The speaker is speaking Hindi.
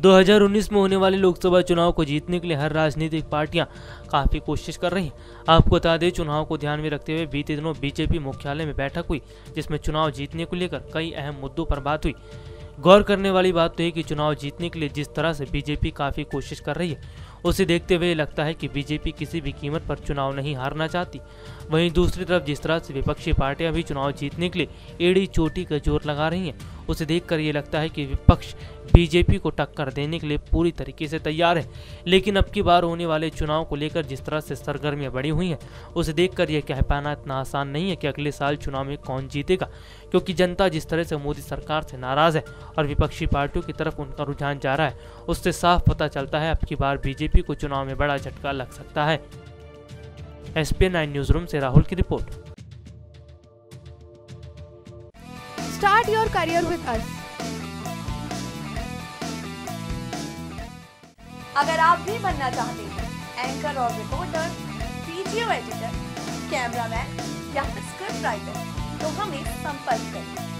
2019 में होने वाले लोकसभा चुनाव को जीतने के लिए हर राजनीतिक पार्टियां काफी कोशिश कर रही हैं। आपको बता दें, चुनाव को ध्यान में रखते हुए बीते दिनों बीजेपी मुख्यालय में बैठक हुई, जिसमें चुनाव जीतने को लेकर कई अहम मुद्दों पर बात हुई। गौर करने वाली बात तो है कि चुनाव जीतने के लिए जिस तरह से बीजेपी काफी कोशिश कर रही है, उसे देखते हुए लगता है कि बीजेपी किसी भी कीमत पर चुनाव नहीं हारना चाहती। वहीं दूसरी तरफ जिस तरह से विपक्षी पार्टियां भी चुनाव जीतने के लिए एड़ी चोटी का जोर लगा रही हैं, उसे देखकर ये लगता है कि विपक्ष बीजेपी को टक्कर देने के लिए पूरी तरीके से तैयार है। लेकिन अब की बार होने वाले चुनाव को लेकर जिस तरह से सरगर्मियां बढ़ी हुई हैं, उसे देखकर यह कह पाना इतना आसान नहीं है कि अगले साल चुनाव में कौन जीतेगा, क्योंकि जनता जिस तरह से मोदी सरकार से नाराज है और विपक्षी पार्टियों की तरफ उनका रुझान जा रहा है, उससे साफ पता चलता है अब की बार बीजेपी को चुनाव में बड़ा झटका लग सकता है। SPN9 न्यूज रूम से राहुल की report. Start your career with us. अगर आप भी बनना चाहते हैं एंकर और रिपोर्टर, वीडियो एडिटर, कैमरामैन या फिर स्क्रिप्ट राइटर, तो हमें संपर्क करें।